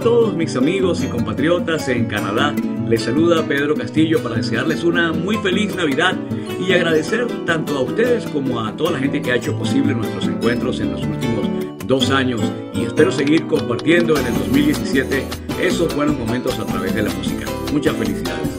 a todos mis amigos y compatriotas en Canadá. Les saluda Pedro Castillo para desearles una muy feliz Navidad y agradecer tanto a ustedes como a toda la gente que ha hecho posible nuestros encuentros en los últimos 2 años, y espero seguir compartiendo en el 2017 esos buenos momentos a través de la música. Muchas felicidades.